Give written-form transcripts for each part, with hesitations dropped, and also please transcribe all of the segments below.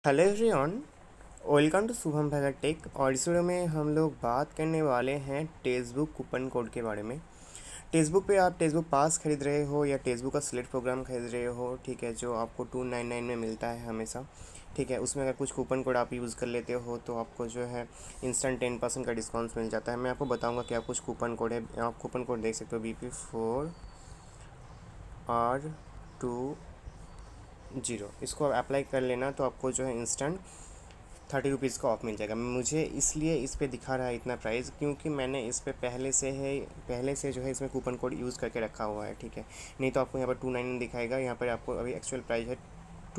Hello everyone, welcome to Shubham Bhagat tech. और इस video में हम लोग बात करने वाले हैं टेक्स्टबुक कूपन कोड के बारे में। टेक्स्टबुक पे आप टेक्स्टबुक पास खरीद रहे हो या टेक्स्टबुक का सिलेक्ट प्रोग्राम खरीद रहे हो, ठीक है, जो आपको 299 में मिलता है हमेशा, ठीक है। उसमें अगर कुछ कूपन कोड आप यूज़ कर लेते हो तो आपको जो है इंस्टेंट 10% का डिस्काउंट मिल जाता है। मैं आपको बताऊँगा क्या कुछ कूपन कोड है। आप कूपन कोड देख सकते हो BP4R20। इसको अप्लाई कर लेना तो आपको जो है इंस्टेंट 30 रुपीज़ का ऑफ मिल जाएगा। मुझे इसलिए इस पे दिखा रहा है इतना प्राइस क्योंकि मैंने इस पे पहले से जो है इसमें कूपन कोड यूज़ करके रखा हुआ है, ठीक है। नहीं तो आपको यहाँ पर 299 दिखाएगा, यहाँ पर आपको अभी एक्चुअल प्राइस है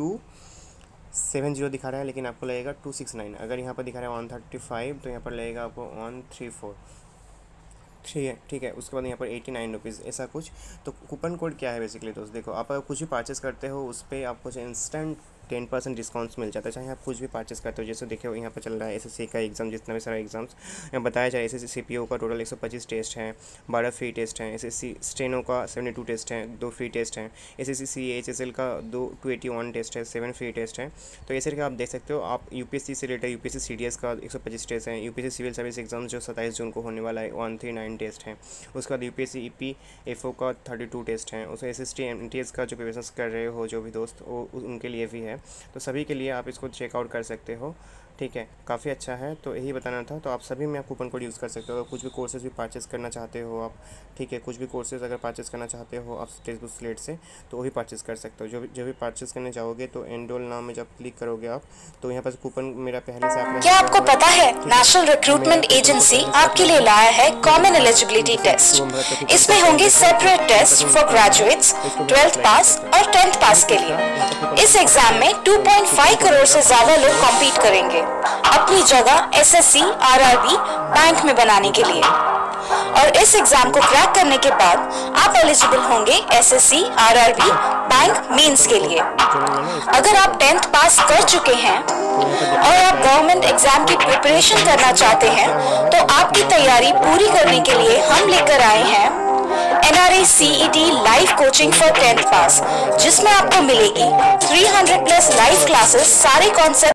270 दिखा रहा है, लेकिन आपको लगेगा 269। अगर यहाँ पर दिखा रहा है 135 तो यहाँ पर लगेगा आपको 134, ठीक है। उसके बाद यहाँ पर 89 रुपीज़, ऐसा कुछ। तो कूपन कोड क्या है बेसिकली दोस्त, देखो, आप अगर कुछ भी परचेस करते हो उस पर आपको जो इंस्टेंट 10% डिस्काउंट्स मिल जाता है, चाहे आप कुछ भी परचेस करते हो। जैसे देखो यहाँ पर चल रहा है एसएससी का एग्ज़ाम, जितना भी सारा एग्जाम्स यहाँ बताया जाए। एसएससी सीपीओ का टोटल 125 टेस्ट हैं, 12 फ्री टेस्ट हैं। एसएससी स्टेनो का 72 टेस्ट हैं, 2 फ्री टेस्ट हैं। एसएससी CHSL का 281 टेस्ट है, 7 फ्री टेस्ट हैं। तो ऐसे करके आप देख सकते हो। आप यूपीएससी से रिलेटेड यूपीएससी CDS का 125 टेस्ट हैं। यूपीएससी सिविल सर्विस एग्जाम जो 27 जून को होने वाला है 139 टेस्ट हैं। उसके बाद यूपीएससी EPFO का 32 टेस्ट हैं। उसमें SST MTS का जो प्रिपरेशन कर रहे हो जो भी दोस्त, वो उनके लिए भी है। तो सभी के लिए आप इसको चेकआउट कर सकते हो, ठीक है। काफ़ी अच्छा है, तो यही बताना था। तो आप सभी में आप कूपन कोड यूज़ कर सकते हो। अगर कुछ भी कोर्सेज भी परचेस करना चाहते हो आप, ठीक है, कुछ भी कोर्सेज अगर परचेस करना चाहते हो आप टेक्स्टबुक स्लेट से, तो वही परचेस कर सकते हो। जो भी परचेस करने जाओगे तो एनरोल नाम में जब क्लिक करोगे आप, तो यहाँ पर कूपन मेरा पहले से आपने, क्या आपको पता है नेशनल रिक्रूटमेंट एजेंसी आपके लिए लाया है कॉमन एलिजिबिलिटी टेस्ट। इसमें होंगे separate test for graduates, 12th pass और 10th पास के लिए। इस एग्जाम में 2.5 करोड़ से ज्यादा लोग कॉम्पीट करेंगे अपनी जगह SSC RRB बैंक में बनाने के लिए। और इस एग्जाम को क्रैक करने के बाद आप एलिजिबल होंगे SSC RRB बैंक मेंस के लिए। अगर आप 10th पास कर चुके हैं और आप गवर्नमेंट एग्जाम की प्रिपरेशन करना चाहते हैं, तो आपकी तैयारी पूरी करने के लिए हम लेकर आए हैं NRA CET live coaching for 10th pass, जिसमें आपको मिलेगी 300+ लाइव क्लासेस, सारे कॉन्सेप्ट